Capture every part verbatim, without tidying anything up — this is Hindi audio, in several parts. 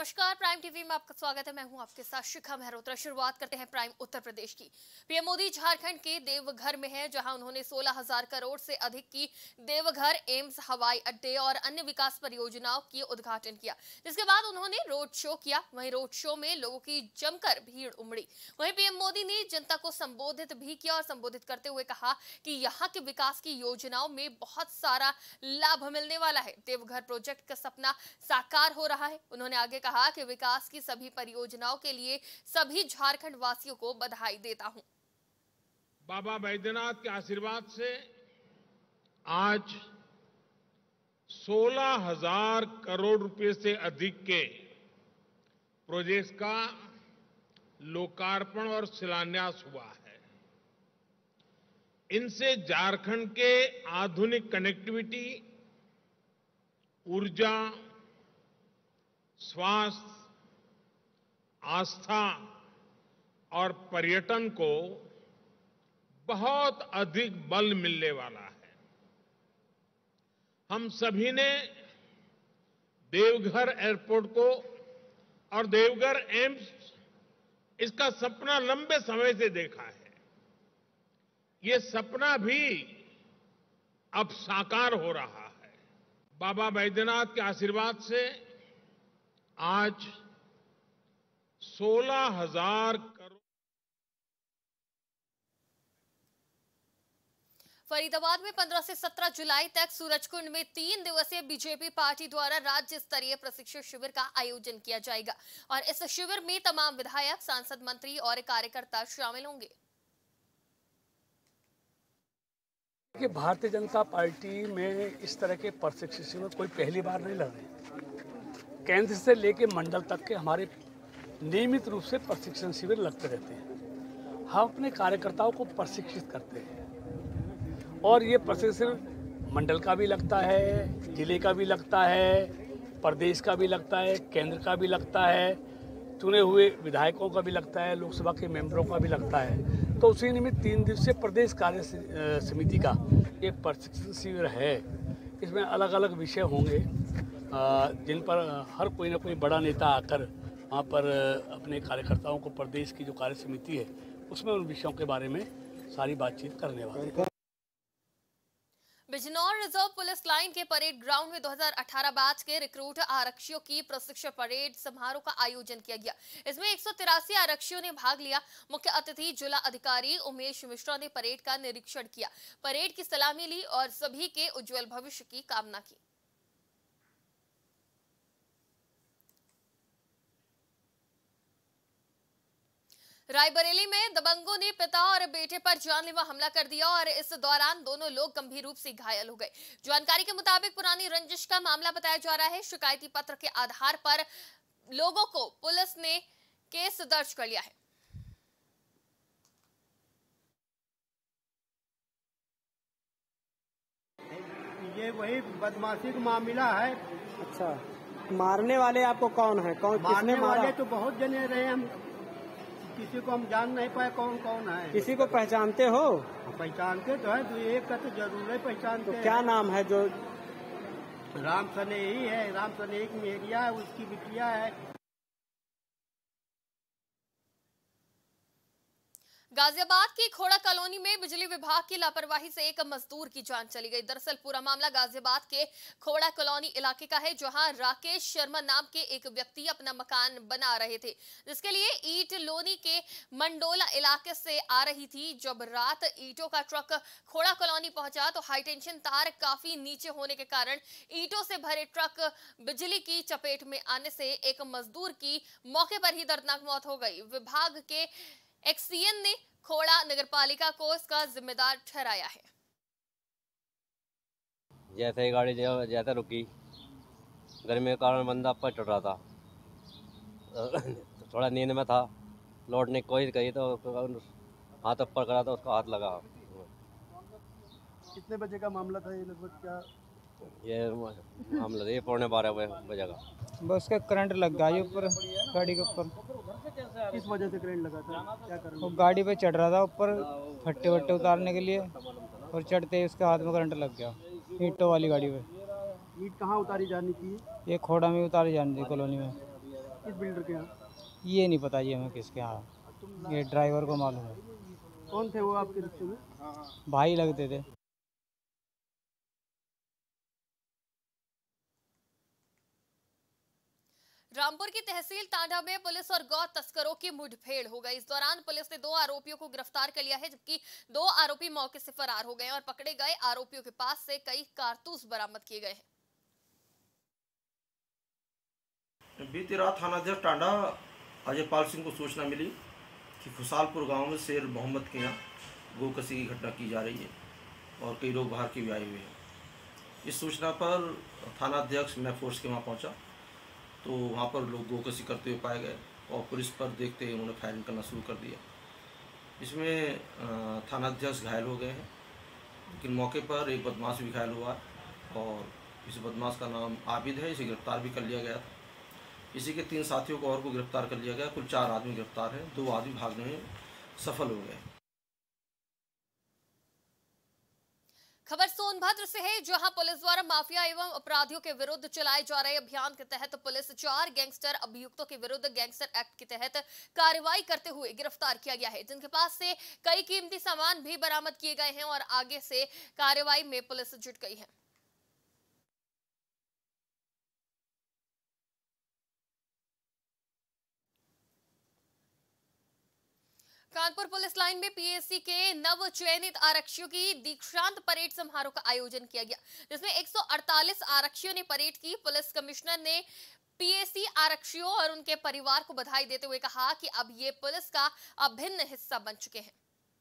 नमस्कार, प्राइम टीवी में आपका स्वागत है। मैं हूं आपके साथ शिखा मेहरोत्रा। शुरुआत करते हैं प्राइम उत्तर प्रदेश की। पीएम मोदी झारखंड के देवघर में हैं, जहां उन्होंने सोलह हज़ार करोड़ से अधिक की देवघर एम्स, हवाई अड्डे और अन्य विकास परियोजनाओं की उद्घाटन किया। जिसके बाद उन्होंने रोड शो किया। वहीं रोड शो में लोगों की जमकर भीड़ उमड़ी। वहीं पीएम मोदी ने जनता को संबोधित भी किया और संबोधित करते हुए कहा कि यहाँ के विकास की योजनाओं में बहुत सारा लाभ मिलने वाला है। देवघर प्रोजेक्ट का सपना साकार हो रहा है। उन्होंने आगे कहा कि विकास की सभी परियोजनाओं के लिए सभी झारखंड वासियों को बधाई देता हूं। बाबा बैद्यनाथ के आशीर्वाद से आज सोलह हज़ार करोड़ रुपए से अधिक के प्रोजेक्ट्स का लोकार्पण और शिलान्यास हुआ है। इनसे झारखंड के आधुनिक कनेक्टिविटी, ऊर्जा, स्वास्थ्य, आस्था और पर्यटन को बहुत अधिक बल मिलने वाला है। हम सभी ने देवघर एयरपोर्ट को और देवघर एम्स, इसका सपना लंबे समय से देखा है। ये सपना भी अब साकार हो रहा है। बाबा बैद्यनाथ के आशीर्वाद से आज सोलह हज़ार करोड़। फरीदाबाद में पंद्रह से सत्रह जुलाई तक सूरजकुंड में तीन दिवसीय बीजेपी पार्टी द्वारा राज्य स्तरीय प्रशिक्षण शिविर का आयोजन किया जाएगा और इस शिविर में तमाम विधायक, सांसद, मंत्री और कार्यकर्ता शामिल होंगे। कि भारतीय जनता पार्टी में इस तरह के प्रशिक्षण शिविर कोई पहली बार नहीं लग रहे। केंद्र से लेकर मंडल तक के हमारे नियमित रूप से प्रशिक्षण शिविर लगते रहते हैं। हम अपने कार्यकर्ताओं को प्रशिक्षित करते हैं और ये प्रशिक्षण मंडल का भी लगता है, जिले का भी लगता है, प्रदेश का भी लगता है, केंद्र का भी लगता है, चुने हुए विधायकों का भी लगता है, लोकसभा के मेंबरों का भी लगता है। तो उसी निमित्त तीन दिवसीय प्रदेश कार्य समिति का एक प्रशिक्षण शिविर है। इसमें अलग अलग विषय होंगे जिन पर हर कोई ना कोई बड़ा नेता आकर वहाँ पर अपने कार्यकर्ताओं को, प्रदेश की जो कार्य समिति है उसमें उन विषयों के बारे में सारी बातचीत करने वाले हैं। बिजनौर रिजर्व पुलिस लाइन के परेड ग्राउंड में दो हज़ार अठारह बैच के रिक्रूट आरक्षियों की प्रशिक्षण परेड समारोह का आयोजन किया गया। इसमें एक सौ तिरासी आरक्षियों ने भाग लिया। मुख्य अतिथि जिला अधिकारी उमेश मिश्रा ने परेड का निरीक्षण किया, परेड की सलामी ली और सभी के उज्जवल भविष्य की कामना की। रायबरेली में दबंगों ने पिता और बेटे पर जानलेवा हमला कर दिया और इस दौरान दोनों लोग गंभीर रूप से घायल हो गए। जानकारी के मुताबिक पुरानी रंजिश का मामला बताया जा रहा है। शिकायती पत्र के आधार पर लोगों को पुलिस ने केस दर्ज कर लिया है। ये वही बदमाशी का मामला है। अच्छा, मारने वाले आपको कौन है? कौन मारने किसने मारा? वाले तो बहुत जने रहे, हम किसी को हम जान नहीं पाए कौन कौन है। किसी को पहचानते हो? पहचानते तो है, तो एक का तो जरूर है पहचानते। तो क्या नाम है? जो राम सनेही है, राम सनेही की मेरिया है, उसकी बिटिया है। गाजियाबाद की खोड़ा कॉलोनी में बिजली विभाग की लापरवाही से एक मजदूर की जान चली गई। दरअसल पूरा मामला गाजियाबाद के खोड़ा कॉलोनी इलाके का है, जहां राकेश शर्मा नाम के एक व्यक्ति अपना मकान बना रहे थे, जिसके लिए ईट लोनी के मंडोला इलाके से आ रही थी। जब रात ईटों का ट्रक खोड़ा कॉलोनी पहुंचा तो हाईटेंशन तार काफी नीचे होने के कारण ईटों से भरे ट्रक बिजली की चपेट में आने से एक मजदूर की मौके पर ही दर्दनाक मौत हो गई। विभाग के एक्सीएन ने खोड़ा नगरपालिका को इसका जिम्मेदार ठहराया है। जैसे ही गाड़ी जैसे रुकी, गर्मी के कारण बंदा पर चढ़ रहा था, तो थोड़ा नींद में था, लौटने की कोशिश करी तो हाथ ऊपर करा तो उसका हाथ लगा। कितने बजे का मामला था ये लगभग? क्या ये मामला ये पौने बारह बजे का। बस का करंट लग गया ये ऊपर, गाड़ी के ऊपर। किस वजह से करंट लगा था? क्या कारण? वो गाड़ी पे चढ़ रहा था ऊपर फट्टे वट्टे उतारने के लिए, और चढ़ते ही उसके हाथ में करंट लग गया ईंटों वाली गाड़ी पे। ईंट कहाँ उतारी जानी थी? ये खोड़ा में उतारी जानी थी कॉलोनी में। किस बिल्डर के यहाँ? ये नहीं पता जी हमें किसके यहाँ, ये ड्राइवर को मालूम है। कौन थे वो आपके रिश्ते में? भाई लगते थे। रामपुर की तहसील तांडा में पुलिस और गौ तस्करों की मुठभेड़ हो गई। इस दौरान पुलिस ने दो आरोपियों को गिरफ्तार कर लिया है, जबकि दो आरोपी मौके से फरार हो गए और पकड़े गए आरोपियों के पास से कई कारतूस बरामद किए गए हैं। बीती रात थानाध्यक्ष टांडा अजयपाल सिंह को सूचना मिली कि खुशालपुर गांव में शेर मोहम्मद के यहाँ गोकशी की घटना की जा रही है और कई लोग बाहर के भी आए हुए हैं। इस सूचना पर थानाध्यक्ष मैं फोर्स के वहाँ पहुँचा तो वहाँ पर लोग गोकशी करते हुए पाए गए और पुलिस पर देखते ही उन्होंने फायरिंग करना शुरू कर दिया। इसमें थानाध्यक्ष घायल हो गए हैं, लेकिन मौके पर एक बदमाश भी घायल हुआ और इस बदमाश का नाम आबिद है, इसे गिरफ्तार भी कर लिया गया था। इसी के तीन साथियों को और को गिरफ्तार कर लिया गया। कुल चार आदमी गिरफ्तार हैं, दो आदमी भागने में सफल हो गए। खबर सोनभद्र से है, जहां पुलिस द्वारा माफिया एवं अपराधियों के विरुद्ध चलाए जा रहे अभियान के तहत पुलिस चार गैंगस्टर अभियुक्तों के विरुद्ध गैंगस्टर एक्ट के तहत कार्रवाई करते हुए गिरफ्तार किया गया है, जिनके पास से कई कीमती सामान भी बरामद किए गए हैं और आगे से कार्रवाई में पुलिस जुट गई है। कानपुर पुलिस लाइन में पीएससी के नव चयनित आरक्षियों की दीक्षांत परेड समारोह का आयोजन किया गया, जिसमें एक सौ अड़तालीस आरक्षियों ने परेड की। पुलिस कमिश्नर ने पीएससी आरक्षियों और उनके परिवार को बधाई देते हुए कहा कि अब ये पुलिस का अभिन्न हिस्सा बन चुके हैं।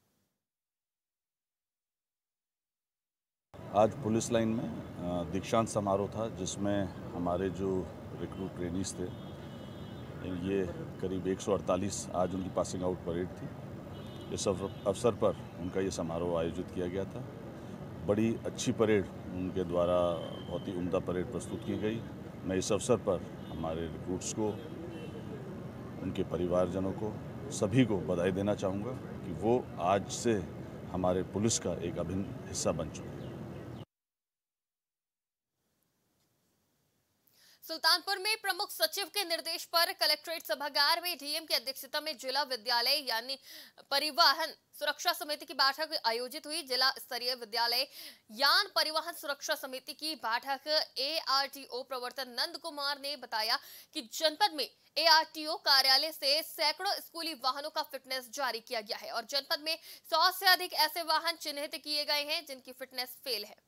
आज पुलिस लाइन में दीक्षांत समारोह था, जिसमें हमारे जो रिक्रूट ट्रेनीज थे, ये करीब एक सौ अड़तालीस आज उनकी पासिंग आउट परेड थी। इस अवसर पर उनका ये समारोह आयोजित किया गया था। बड़ी अच्छी परेड उनके द्वारा, बहुत ही उम्दा परेड प्रस्तुत की गई। मैं इस अवसर पर हमारे रिक्रूट्स को, उनके परिवारजनों को, सभी को बधाई देना चाहूँगा कि वो आज से हमारे पुलिस का एक अभिन्न हिस्सा बन चुके हैं। सुल्तानपुर में प्रमुख सचिव के निर्देश पर कलेक्ट्रेट सभागार में डीएम की अध्यक्षता में जिला विद्यालय यानी परिवहन सुरक्षा समिति की बैठक आयोजित हुई। जिला स्तरीय विद्यालय यान परिवहन सुरक्षा समिति की बैठक एआरटीओ प्रवर्तन नंद कुमार ने बताया कि जनपद में एआरटीओ कार्यालय से सैकड़ों स्कूली वाहनों का फिटनेस जारी किया गया है और जनपद में सौ से अधिक ऐसे वाहन चिन्हित किए गए हैं जिनकी फिटनेस फेल है।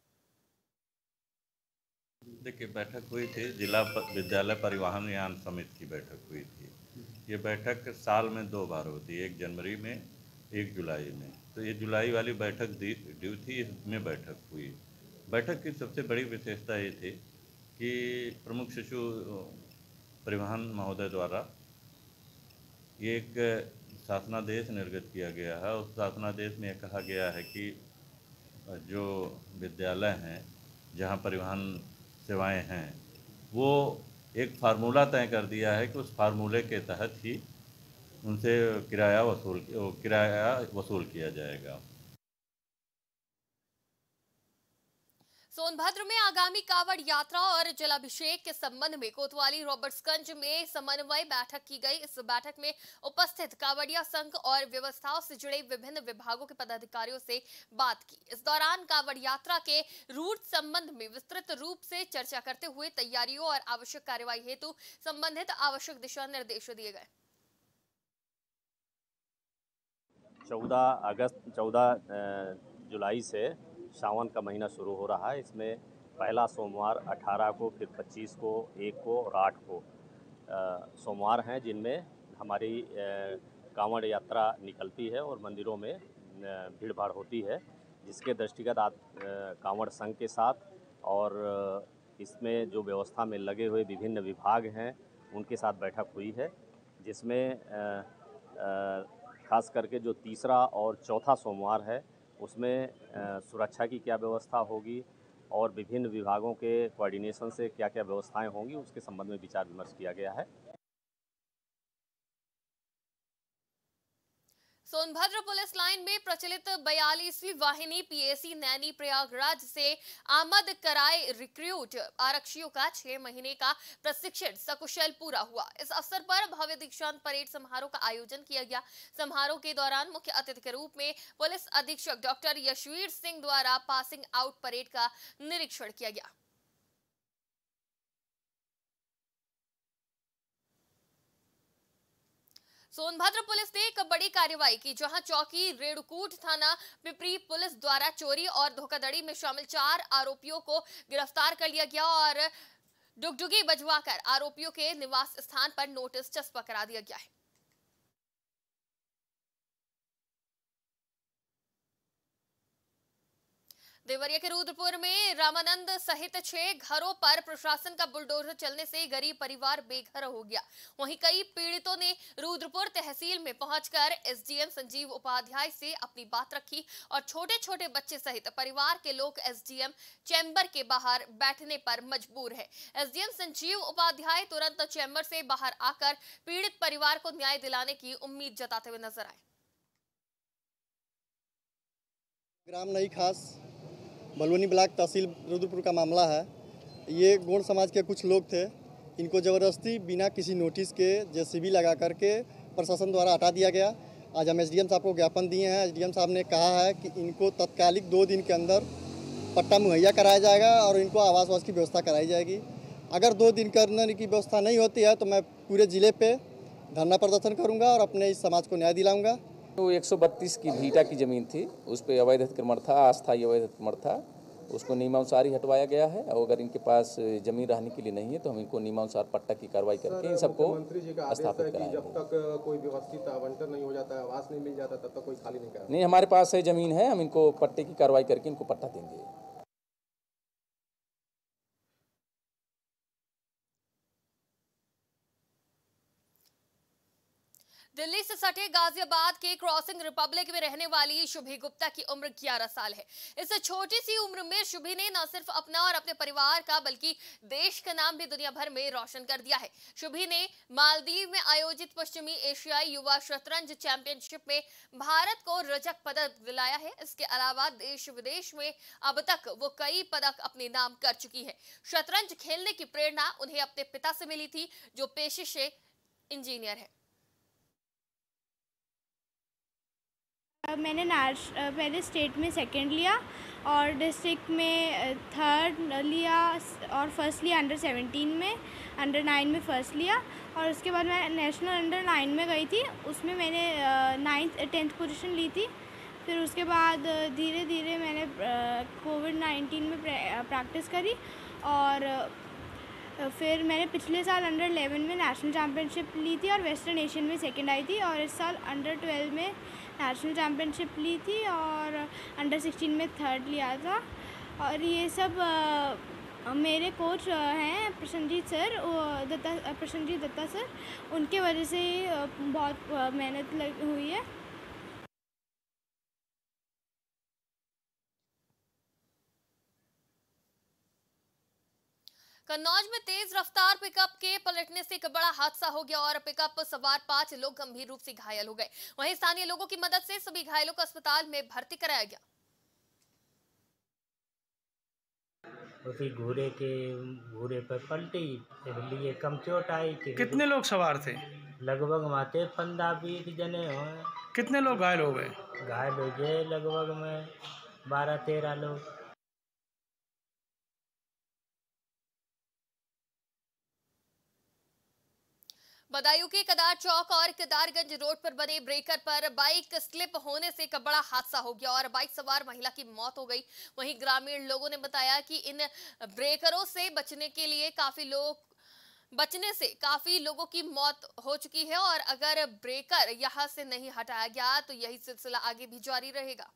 देखिए, बैठक हुई थी, जिला विद्यालय परिवहन यान समिति की बैठक हुई थी। ये बैठक साल में दो बार होती है, एक जनवरी में, एक जुलाई में। तो ये जुलाई वाली बैठक ड्यू थी, इसमें बैठक हुई। बैठक की सबसे बड़ी विशेषता ये थी कि प्रमुख सचिव परिवहन महोदय द्वारा ये एक शासनादेश निर्गत किया गया है। उस शासनादेश में यह कहा गया है कि जो विद्यालय हैं जहाँ परिवहन सेवाएं हैं, वो एक फार्मूला तय कर दिया है कि उस फार्मूले के तहत ही उनसे किराया वसूल किराया वसूल किया जाएगा। सोनभद्र में आगामी कावड़ यात्रा और जलाभिषेक के संबंध में कोतवाली रॉबर्ट्सगंज में समन्वय बैठक की गई। इस बैठक में उपस्थित कावड़िया संघ और व्यवस्थाओं से जुड़े विभिन्न विभागों के पदाधिकारियों से बात की। इस दौरान कावड़ यात्रा के रूट संबंध में विस्तृत रूप से चर्चा करते हुए तैयारियों और आवश्यक कार्रवाई हेतु संबंधित आवश्यक दिशा निर्देश दिए गए। चौदह अगस्त चौदह जुलाई से सावन का महीना शुरू हो रहा है। इसमें पहला सोमवार अठारह को, फिर पच्चीस को, एक को और आठ को सोमवार हैं, जिनमें हमारी कांवड़ यात्रा निकलती है और मंदिरों में भीड़ भाड़ होती है, जिसके दृष्टिगत आज कांवड़ संघ के साथ और इसमें जो व्यवस्था में लगे हुए विभिन्न विभाग हैं उनके साथ बैठक हुई है, जिसमें खास करके जो तीसरा और चौथा सोमवार है उसमें सुरक्षा की क्या व्यवस्था होगी और विभिन्न विभागों के कोऑर्डिनेशन से क्या क्या व्यवस्थाएं होंगी, उसके संबंध में विचार विमर्श किया गया है। सोनभद्र पुलिस लाइन में प्रचलित बयालीसवीं वाहिनी पीएसी नैनी प्रयागराज से आमद कराए रिक्रूट आरक्षियों का छह महीने का प्रशिक्षण सकुशल पूरा हुआ। इस अवसर पर भव्य दीक्षांत परेड समारोह का आयोजन किया गया। समारोह के दौरान मुख्य अतिथि के रूप में पुलिस अधीक्षक डॉक्टर यशवीर सिंह द्वारा पासिंग आउट परेड का निरीक्षण किया गया। सोनभद्र पुलिस ने एक बड़ी कार्रवाई की, जहां चौकी रेणुकूट थाना पिपरी पुलिस द्वारा चोरी और धोखाधड़ी में शामिल चार आरोपियों को गिरफ्तार कर लिया गया और डुगडुगी बजवाकर आरोपियों के निवास स्थान पर नोटिस चस्पा करा दिया गया है। देवरिया के रुद्रपुर में रामानंद सहित छह घरों पर प्रशासन का बुलडोजर चलने से गरीब परिवार बेघर हो गया। वहीं कई पीड़ितों ने रुद्रपुर तहसील में पहुंचकर एसडीएम संजीव उपाध्याय से अपनी बात रखी और छोटे छोटे बच्चे सहित परिवार के लोग एसडीएम चैम्बर के बाहर बैठने पर मजबूर है। एसडीएम संजीव उपाध्याय तुरंत चैम्बर से बाहर आकर पीड़ित परिवार को न्याय दिलाने की उम्मीद जताते हुए नजर आए। ग्राम नई खास बलवनी ब्लॉक तहसील रुद्रपुर का मामला है। ये गौड़ समाज के कुछ लोग थे, इनको ज़बरदस्ती बिना किसी नोटिस के जेसीबी लगा करके प्रशासन द्वारा हटा दिया गया। आज हम एसडीएम साहब को ज्ञापन दिए हैं। एसडीएम साहब ने कहा है कि इनको तत्कालिक दो दिन के अंदर पट्टा मुहैया कराया जाएगा और इनको आवास वास की व्यवस्था कराई जाएगी। अगर दो दिन करने की व्यवस्था नहीं होती है तो मैं पूरे ज़िले पे धरना प्रदर्शन करूँगा और अपने इस समाज को न्याय दिलाऊँगा। तो एक सौ बत्तीस की भीटा की ज़मीन थी, उस पर अवैध अतिक्रमण था, अस्थायी अवैध अतिक्रमण था, उसको नियमानुसार ही हटवाया गया है। और अगर इनके पास ज़मीन रहने के लिए नहीं है तो हम इनको नियमानुसार पट्टा की कार्रवाई करके इन सबको स्थापित कराएंगे। जब तक कोई व्यवस्थित आवंटन नहीं हो जाता है, आवास नहीं मिल जाता, तब तक कोई खाली नहीं करा। नहीं, हमारे पास है ज़मीन है, हम इनको पट्टे की कार्रवाई करके इनको पट्टा देंगे। दिल्ली से सटे गाजियाबाद के क्रॉसिंग रिपब्लिक में रहने वाली शुभी गुप्ता की उम्र ग्यारह साल है। इस छोटी सी उम्र में शुभी ने न सिर्फ अपना और अपने परिवार का बल्कि देश का नाम भी दुनिया भर में रोशन कर दिया है। शुभी ने मालदीव में आयोजित पश्चिमी एशियाई युवा शतरंज चैंपियनशिप में भारत को रजत पदक दिलाया है। इसके अलावा देश विदेश में अब तक वो कई पदक अपने नाम कर चुकी है। शतरंज खेलने की प्रेरणा उन्हें अपने पिता से मिली थी, जो पेशे से इंजीनियर है। मैंने पहले स्टेट में सेकंड लिया और डिस्ट्रिक्ट में थर्ड लिया और फर्स्ट लिया अंडर सेवेंटीन में, अंडर नाइन में फर्स्ट लिया और उसके बाद मैं नेशनल अंडर नाइन में गई थी, उसमें मैंने नाइन्थ टेंथ पोजीशन ली थी। फिर उसके बाद धीरे धीरे मैंने कोविड नाइन्टीन में प्रैक्टिस करी और फिर मैंने पिछले साल अंडर इलेवन में नेशनल चैम्पियनशिप ली थी और वेस्टर्न एशियन में सेकंड आई थी और इस साल अंडर ट्वेल्व में नेशनल चैम्पियनशिप ली थी और अंडर सिक्सटीन में थर्ड लिया था। और ये सब आ, मेरे कोच हैं प्रसन्नजीत सर, दत्ता प्रसन्नजीत दत्ता सर, उनके वजह से बहुत मेहनत लग हुई है। कन्नौज में तेज रफ्तार पिकअप के पलटने से एक बड़ा हादसा हो गया और पिकअप सवार पांच लोग गंभीर रूप से घायल हो गए। वहीं स्थानीय लोगों की मदद से सभी घायलों को अस्पताल में भर्ती कराया गया। उसी घूरे के घूरे पर पलटी, इसलिए कम चोट आई। कितने लोग सवार थे? लगभग माते पंद्रह बीस जने हो। कितने लोग घायल हो गए? घायल हो गए लगभग में बारह तेरह लोग। बदायूं के कदार चौक और केदारगंज रोड पर बने ब्रेकर पर बाइक स्लिप होने से एक बड़ा हादसा हो गया और बाइक सवार महिला की मौत हो गई। वहीं ग्रामीण लोगों ने बताया कि इन ब्रेकरों से बचने के लिए काफी लोग बचने से काफी लोगों की मौत हो चुकी है और अगर ब्रेकर यहां से नहीं हटाया गया तो यही सिलसिला आगे भी जारी रहेगा।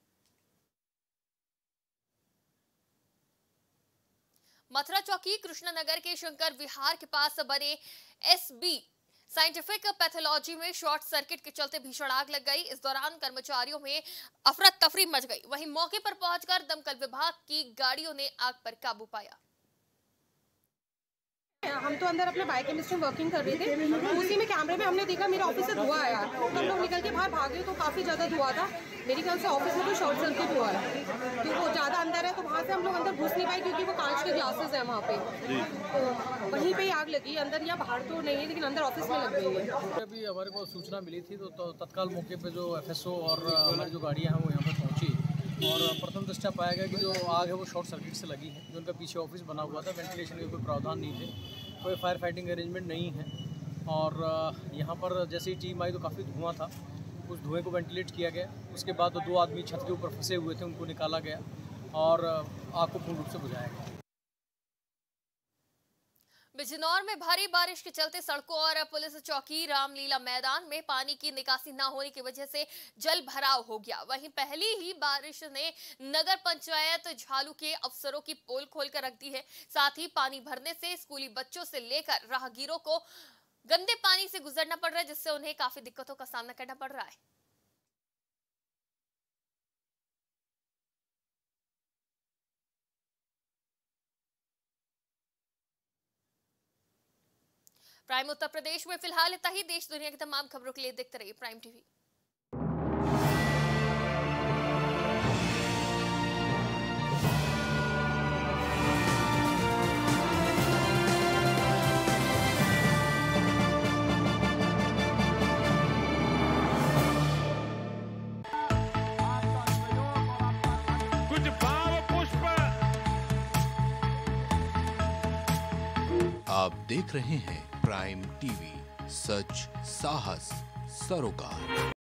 मथुरा चौकी कृष्णनगर के शंकर विहार के पास बने एसबी साइंटिफिक पैथोलॉजी में शॉर्ट सर्किट के चलते भीषण आग लग गई। इस दौरान कर्मचारियों में अफरा तफरी मच गई। वहीं मौके पर पहुंचकर दमकल विभाग की गाड़ियों ने आग पर काबू पाया। हम तो अंदर अपने बायोकेमिस्ट्री में वर्किंग कर रहे थे, उसी में कैमरे में हमने देखा मेरे ऑफिस से धुआं आया, तो हम लोग निकल के बाहर भागे तो काफ़ी ज़्यादा धुआं था। मेरी ख्याल से ऑफिस में तो शॉर्ट सर्किट हुआ है, तो वो ज़्यादा अंदर है, तो वहाँ से हम लोग अंदर घुस नहीं पाए क्योंकि वो कांच के ग्लासेस हैं वहाँ पे, तो वहीं पे ही आग लगी। अंदर या बाहर तो नहीं है, लेकिन अंदर ऑफिस में लग गई है। अभी हमारे को सूचना मिली थी तो, तो तत्काल मौके पे जो एफएसओ और हमारी जो गाड़ियाँ हैं वो यहाँ पर पहुँची और प्रथम दृष्टया पाया गया कि जो आग है वो शॉर्ट सर्किट से लगी है। जो उनका पीछे ऑफिस बना हुआ था, वेंटिलेशन के कोई प्रावधान नहीं थे, कोई फायर फाइटिंग अरेंजमेंट नहीं है। और यहाँ पर जैसे ही टीम आई तो काफ़ी धुआं था, उस धुएं को वेंटिलेट किया गया। उसके बाद दो आदमी छत के ऊपर फंसे हुए थे, उनको निकाला गया और आग को पूर्ण रूप से बुझाया गया। बिजनौर में भारी बारिश के चलते सड़कों और पुलिस चौकी रामलीला मैदान में पानी की निकासी न होने की वजह से जल भराव हो गया। वहीं पहली ही बारिश ने नगर पंचायत झालू के अफसरों की पोल खोलकर रख दी है। साथ ही पानी भरने से स्कूली बच्चों से लेकर राहगीरों को गंदे पानी से गुजरना पड़ रहा है, जिससे उन्हें काफी दिक्कतों का सामना करना पड़ रहा है। प्राइम उत्तर प्रदेश में फिलहाल इतना ही। देश दुनिया की तमाम खबरों के लिए देखते रहिए प्राइम टीवी। कुछ भाव पुष्प। आप देख रहे हैं प्राइम टीवी, सच साहस सरोकार।